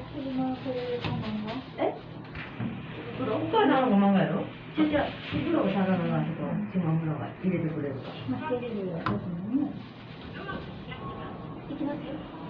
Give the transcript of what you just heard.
車これ5万がえ袋が5万がやろじゃ袋がただのなとこ島村が入れてくれるから。 まあ、入れるよ。いきますよ。